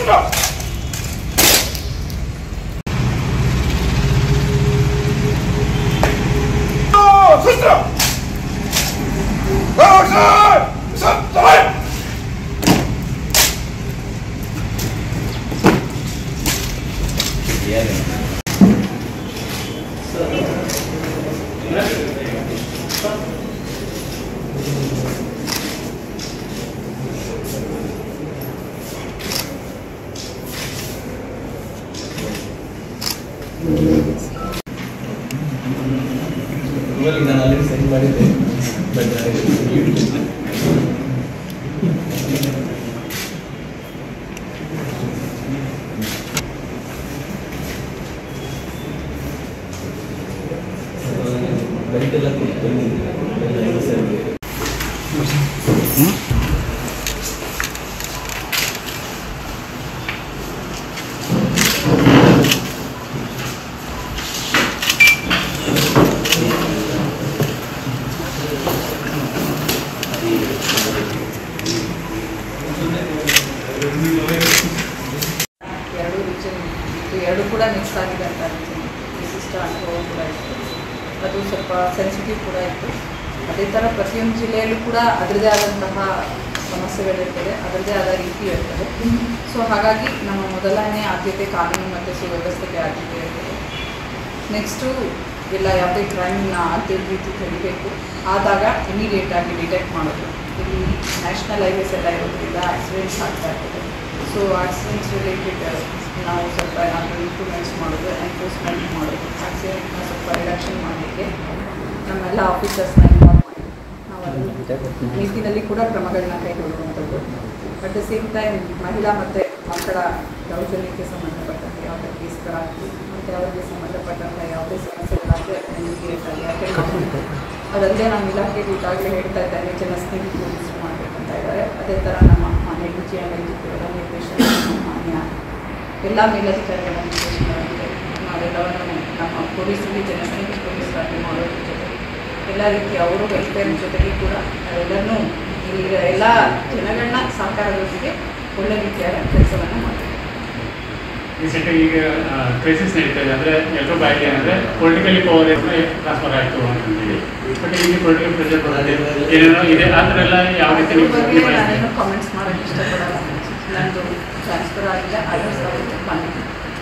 ನಾನು ಅಲ್ಲಿ ಸೆಂಡ್ ಮಾಡಿದ್ದೆ ಬಟ್ ಬೆಲ್ಟೆಲ್ಲ ಕೊಟ್ಟು ಸರ್ ಎರಡು ಕೂಡ ಮಿಕ್ಸ್ ಆಗಿದೆ ಅಂತ ವಿಶಿಷ್ಟ ಅನುಭವ ಕೂಡ ಇತ್ತು. ಅದು ಸ್ವಲ್ಪ ಸೆನ್ಸಿಟಿವ್ ಕೂಡ ಇತ್ತು. ಅದೇ ಥರ ಪ್ರತಿಯೊಂದು ಜಿಲ್ಲೆಯಲ್ಲೂ ಕೂಡ ಅದರದೇ ಆದಂತಹ ಸಮಸ್ಯೆಗಳಿರ್ತದೆ, ಅದರದೇ ಆದ ರೀತಿ ಇರ್ತದೆ. ಸೊ ಹಾಗಾಗಿ ನಮ್ಮ ಮೊದಲನೇ ಆದ್ಯತೆ ಕಾನೂನು ಮತ್ತು ಸುವ್ಯವಸ್ಥೆಗೆ ಆದ್ಯತೆ ಇರ್ತದೆ. ನೆಕ್ಸ್ಟು ಎಲ್ಲ ಯಾವುದೇ ಕ್ರೈಮ್ನ ಆದ್ಯತೆ ರೀತಿ ತೆಗಿಬೇಕು, ಆದಾಗ ಇಮಿಡಿಯೇಟಾಗಿ ಡಿಟೆಕ್ಟ್ ಮಾಡೋದು. ಇಲ್ಲಿ ನ್ಯಾಷನಲ್ ಹೈವೇಸ್ ಎಲ್ಲ ಇರೋದ್ರಿಂದ ಆಕ್ಸಿಡೆಂಟ್ಸ್ ಆಗ್ತಾ ಇರ್ತದೆ. ಸೊ ಆಕ್ಸಿಡೆಂಟ್ಸ್ ರಿಲೇಟೆಡ್ ನಾವು ಸ್ವಲ್ಪ ಏನಾದರೂ ಇಂಪ್ರೂವ್ಮೆಂಟ್ಸ್ ಮಾಡೋದು, ಎನ್ಫೋರ್ಸ್ಮೆಂಟ್ ಮಾಡೋದು, ಆಕ್ಸಿಡೆಂಟ್ನ ಸ್ವಲ್ಪ ರಿಡಕ್ಷನ್ ಮಾಡಲಿಕ್ಕೆ ನಮ್ಮೆಲ್ಲ ಆಫೀಸರ್ಸ್ನ ಇನ್ವಾಲ್ವ್ ಮಾಡಿ ನಾವು ಅದನ್ನು ನೀತಿನಲ್ಲಿ ಕೂಡ ಕ್ರಮಗಳನ್ನ ಕೈಗೊಳ್ಳುವಂಥದ್ದು. ಅಟ್ ದ ಸೇಮ್ ಟೈಮ್ ಮಹಿಳಾ ಮತ್ತು ಮಕ್ಕಳ ದೌರ್ಜನ್ಯಕ್ಕೆ ಸಂಬಂಧಪಟ್ಟಂತೆ ಯಾವುದೇ ಕೇಸ್ಗಳಾಗಲಿ ಮತ್ತು ಅವರಿಗೆ ಸಂಬಂಧಪಟ್ಟಂಥ ಯಾವುದೇ ಸಮಸ್ಯೆಗಳಾಗಲಿ ಇಮಿಡಿಯೇಟಾಗಿ ಅಟೆಂಡ್ ಮಾಡಬೇಕು. ಅದಲ್ಲದೆ ನಮ್ಮ ಇಲಾಖೆಗೆ ಈಗಾಗಲೇ ಹೇಳ್ತಾ ಇದ್ದಾರೆ ಜನಸ್ನೇಹಿ ಪೊಲೀಸ್ ಮಾಡಬೇಕಂತ ಇದ್ದಾರೆ. ಅದೇ ಥರ ನಮ್ಮ ಮಾನ್ಯ ಡಿ ಜಿ ಅವರ ನಿರ್ದೇಶನ, ಮಾನ್ಯ ಎಲ್ಲ ಮೇಲಧಿಕಾರಿಗಳ ನಿರ್ದೇಶನಗಳಿದೆ. ನಾವೆಲ್ಲವನ್ನು ನಮ್ಮ ಪೊಲೀಸರಿಗೆ ಜನಸ್ನೇಹಿ ಪೊಲೀಸರಾಗಿ ಮಾಡೋದ್ರ ಜೊತೆಗೆ ಎಲ್ಲ ರೀತಿಯ ಅವರು ವೆಲ್ಫೇರ್ ಜೊತೆಗೆ ಕೂಡ ಎಲ್ಲರನ್ನೂ ಇಲ್ಲಿ ಎಲ್ಲ ಜನಗಳನ್ನ ಸಹಕಾರದೊಂದಿಗೆ ಒಳ್ಳೆ ರೀತಿಯಾದ ಕೆಲಸವನ್ನು ಮಾಡಬೇಕು. ರೀಸೆಂಟಾಗಿ ಈಗ ಕ್ರೈಸಿಸ್ ನಡೀತಾ ಇದೆ, ಅಂದರೆ ಎಲ್ಲರೂ ಬಾಯಿಗೆ ಅಂದರೆ ಪೊಲಿಟಿಕಲಿ ಪವರ್ ಟ್ರಾನ್ಸ್ಫರ್ ಆಯಿತು ಅಂತಂದೇಳಿ, ಬಟ್ ಇಲ್ಲಿ ಪೊಲಿಟಿಕಲ್ ಪ್ರೆಷರ್ ಬರೋದೇ ಏನೇನೋ ಇದೆ. ಆ ಥರ ಎಲ್ಲ ಯಾವ ರೀತಿ ನಾನೇನು ಕಾಮೆಂಟ್ಸ್ ಮಾಡೋಕ್ಕೆ ಇಷ್ಟಪಡಲ್ಲ. ನಂದು ಟ್ರಾನ್ಸ್ಫರ್ ಆಗಿದೆ, ಆಗಿದೆ, ಬಂದಿದೆ.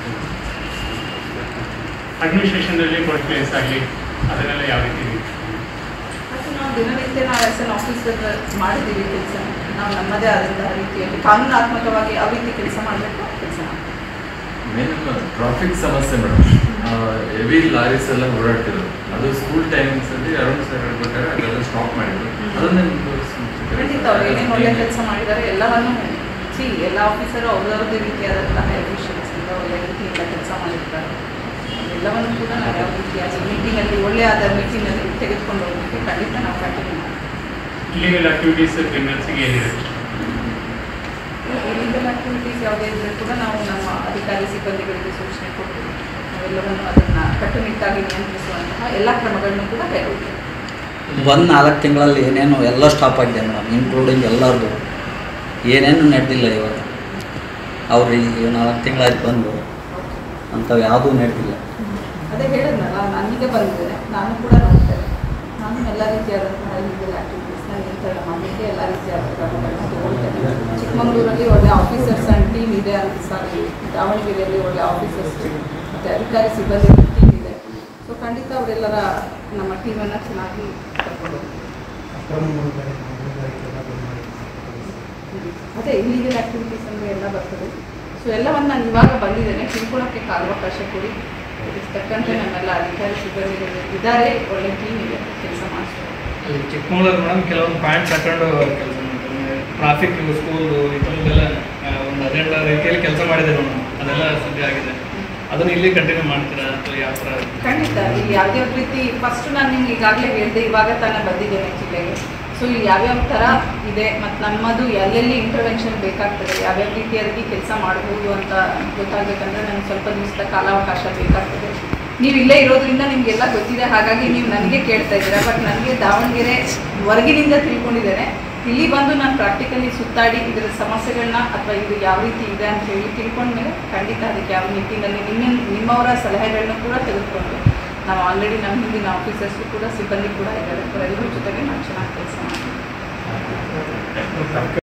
ಅಡ್ಮಿನಿಸ್ಟ್ರೇಷನಲ್ಲಿ ಪೊಲಿಟಿಕಲ್ಸ್ ಆಗಲಿ ಅದನ್ನೆಲ್ಲ ಯಾವ ರೀತಿ ಇದೆ? ಮತ್ತು ನಾವು ದಿನನಿತ್ಯ ನಾವು ಆಸ್ ಎನ್ ಆಫೀಸರ್ ಮಾಡಿದ್ದೀವಿ ಕೆಲಸ. ನಾವು ನಮ್ಮದೇ ಆದಂತಹ ರೀತಿಯಲ್ಲಿ ಕಾನೂನಾತ್ಮಕವಾಗಿ ಯಾವ ರೀತಿ ಕೆಲಸ ಮಾಡಬೇಕು ಕೆಲಸ ಮಾಡ್ತೀವಿ. ಮೇನ್ ಟ್ರಾಫಿಕ್ ಸಮಸ್ಯೆ ಮೇಡಮ್, ಹೆವಿ ಲಾರೀಸ್ ಎಲ್ಲ ಓಡಾಡ್ತಿರೋದು, ಅದು ಸ್ಕೂಲ್ ಟೈಮಿಂಗ್ಸಲ್ಲಿ ಅರೌಂಡ್ ಹೇಳ್ಬೇಕಾದ್ರೆ ಅದೆಲ್ಲ ಸ್ಟಾಪ್ ಮಾಡಿದ್ರು. ಅದನ್ನೇ ಖಂಡಿತ ಅವ್ರು ಏನೇನು ಒಳ್ಳೆ ಕೆಲಸ ಮಾಡಿದ್ದಾರೆ ಎಲ್ಲವನ್ನು ಎಲ್ಲ ಆಫೀಸರು ಅವ್ರವ್ರದ್ದೇ ರೀತಿಯಾದಂತಹ ಎಫಿಷಿಯನ್ಸಿಂದ ಒಳ್ಳೆ ರೀತಿಯಿಂದ ಕೆಲಸ ಮಾಡಿರ್ತಾರೆ. ಎಲ್ಲವನ್ನು ಕೂಡ ನಾವು ಯಾವ ರೀತಿಯಾಗಿ ಮೀಟಿಂಗಲ್ಲಿ ಒಳ್ಳೆಯಾದ ಮೀಟಿಂಗಲ್ಲಿ ತೆಗೆದುಕೊಂಡು ಹೋಗಲಿಕ್ಕೆ ಖಂಡಿತ ನಾವು ಕಂಟಿನ್ಯೂ ಮಾಡ್ತೀವಿ. ಇಲ್ಲಿಗಲ್ ಆಕ್ಟಿವಿಟೀಸ್ ಕ್ರಿಮಿನಲ್ಸ್ಗೆ ಏನಿದೆ? ಇಲ್ಲಿಗಲ್ ಆಕ್ಟಿವಿಟೀಸ್ ಯಾವುದೇ ಇದ್ದರೂ ಕೂಡ ನಾವು ನಮ್ಮ ಅಧಿಕಾರಿ ಸಿಬ್ಬಂದಿಗಳಿಗೆ ಸೂಚನೆ ಕೊಟ್ಟು ನಾವೆಲ್ಲವನ್ನು ಅದನ್ನು ಕಟ್ಟುನಿಟ್ಟಾಗಿ ನಿಯಂತ್ರಿಸುವಂತಹ ಎಲ್ಲ ಕ್ರಮಗಳನ್ನು ಕೂಡ ಕೈಗೊಳ್ತೀವಿ. 4 ತಿಂಗಳಲ್ಲಿ ಏನೇನು ಎಲ್ಲ ಸ್ಟಾಪ್ ಆಗಿದೆ ಮೇಡಮ್, ಇನ್ಕ್ಲೂಡಿಂಗ್ ಎಲ್ಲರದು ಏನೇನು ನಡೆದಿಲ್ಲ. ಇವಾಗ ಅವ್ರಿಗೆ 4 ತಿಂಗಳಾಯ್ತು ಬಂದು ಅಂಥವು ಯಾವುದೂ ನಡೆದಿಲ್ಲ. ಅದೇ ಹೇಳಿದ್ನಲ್ಲ, ನನಗೆ ಬಂದಿದ್ದೇನೆ, ನಾನು ಕೂಡ ನೋಡ್ತೇನೆ. ನಾನು ಎಲ್ಲ ರೀತಿಯಾದಂತಹ ಲೀಗಲ್ ಆ್ಯಕ್ಟಿವಿಟೀಸ್ನ ನಿಯಂತ್ರಣ ಮಾಡಲಿಕ್ಕೆ ಎಲ್ಲ ರೀತಿಯಾದ ಕ್ರಮಗಳನ್ನ ತಗೊಳ್ತೇನೆ. ಚಿಕ್ಕಮಗಳೂರಲ್ಲಿ ಒಳ್ಳೆ ಆಫೀಸರ್ಸ್ ಆ್ಯಂಡ್ ಟೀಮ್ ಇದೆ ಅಂತ ಸಾರಿ, ದಾವಣಗೆರೆಯಲ್ಲಿ ಒಳ್ಳೆ ಆಫೀಸರ್ಸ್ ಮತ್ತು ಅಧಿಕಾರಿ ಸಿಬ್ಬಂದಿ ಟೀಮ್ ಇದೆ. ಸೊ ಖಂಡಿತ ಅವರೆಲ್ಲರ ನಮ್ಮ ಟೀಮನ್ನು ಚೆನ್ನಾಗಿ ಕರ್ಕೊಂಡು ಅದೇ ಇಲ್ಲಿಗಲ್ ಆ್ಯಕ್ಟಿವಿಟೀಸ್ ಅಂದರೆ ಎಲ್ಲ ಬರ್ತದೆ. ಸೊ ಎಲ್ಲವನ್ನು ನಾನು ಇವಾಗ ಬಂದಿದ್ದೇನೆ, ತಿಳ್ಕೊಳ್ಳೋಕ್ಕೆ ಕಾಲಾವಕಾಶ ಕೊಡಿ. ಇದಕ್ಕೆ ತಕ್ಕಂತೆ ನಮ್ಮೆಲ್ಲ ಅಧಿಕಾರಿ ಸಿಬ್ಬಂದಿಗಳು ಇದ್ದಾರೆ, ಒಳ್ಳೆ ಟೀಮ್ ಇದೆ, ಕೆಲಸ ಮಾಡಿಸ್ತಾರೆ. ಚಿಕ್ಕಮಗಳೂರು ಮೇಡಮ್ ಕೆಲವೊಂದು ಪಾಯಿಂಟ್ ತಗೊಂಡು ಕೆಲಸ ಮಾಡ್ತಾರೆ. ಟ್ರಾಫಿಕ್, ಸ್ಕೂಲು ಇದೊಂದೆಲ್ಲ ಒಂದು ಅಜೆಂಡಾ ರೀತಿಯಲ್ಲಿ ಕೆಲಸ ಮಾಡಿದ್ದಾರೆ ಮೇಡಮ್, ಅದೆಲ್ಲ ಸುದ್ದಿ ಆಗಿದೆ. ಅದನ್ನು ಇಲ್ಲಿ ಕಂಟಿನ್ಯೂ ಮಾಡ್ತೀರಾ ಅಥವಾ ಯಾವ ಥರ? ಖಂಡಿತ ಇಲ್ಲಿ ಯಾವುದೇ ರೀತಿ ಫಸ್ಟು ನಾನು ನಿಮ್ಗೆ ಈಗಾಗಲೇ ಹೇಳಿದೆ, ಇವಾಗ ತಾನೇ ಬಂದಿದ್ದೇನೆ ಜಿಲ್ಲೆಗೆ. ಸೊ ಇಲ್ಲಿ ಯಾವ್ಯಾವ ಥರ ಇದೆ ಮತ್ತು ನಮ್ಮದು ಎಲ್ಲೆಲ್ಲಿ ಇಂಟರ್ವೆನ್ಷನ್ ಬೇಕಾಗ್ತದೆ, ಯಾವ್ಯಾವ ರೀತಿಯಾಗಿ ಕೆಲಸ ಮಾಡ್ಬೋದು ಅಂತ ಗೊತ್ತಾಗಬೇಕಂದ್ರೆ ನನಗೆ ಸ್ವಲ್ಪ ದಿವಸದ ಕಾಲಾವಕಾಶ ಬೇಕಾಗ್ತದೆ. ನೀವು ಇಲ್ಲೇ ಇರೋದ್ರಿಂದ ನಿಮಗೆಲ್ಲ ಗೊತ್ತಿದೆ, ಹಾಗಾಗಿ ನೀವು ನನಗೆ ಕೇಳ್ತಾ ಇದ್ದೀರಾ. ಬಟ್ ನನಗೆ ದಾವಣಗೆರೆ ಹೊರಗಿನಿಂದ ತಿಳ್ಕೊಂಡಿದ್ದೇನೆ. ಇಲ್ಲಿ ಬಂದು ನಾನು ಪ್ರಾಕ್ಟಿಕಲಿ ಸುತ್ತಾಡಿ ಇದರ ಸಮಸ್ಯೆಗಳನ್ನ ಅಥವಾ ಇದು ಯಾವ ರೀತಿ ಇದೆ ಅಂತ ಹೇಳಿ ತಿಳ್ಕೊಂಡ್ಮೇಲೆ ಖಂಡಿತ ಅದಕ್ಕೆ ಯಾವ ನಿಟ್ಟಿನಲ್ಲಿ ನಿಮ್ಮವರ ಸಲಹೆಗಳನ್ನ ಕೂಡ ತೆಗೆದುಕೊಂಡು ನಾವು ಆಲ್ರೆಡಿ ನಮ್ಮ ಹಿಂದಿನ ಆಫೀಸರ್ಸು ಕೂಡ ಸಿಬ್ಬಂದಿ ಕೂಡ ಇದ್ದಾರೆ, ಅವರೆಲ್ಲರ ಜೊತೆಗೆ ನಾವು ಚೆನ್ನಾಗಿ ಕೆಲಸ ಮಾಡ್ತೀವಿ.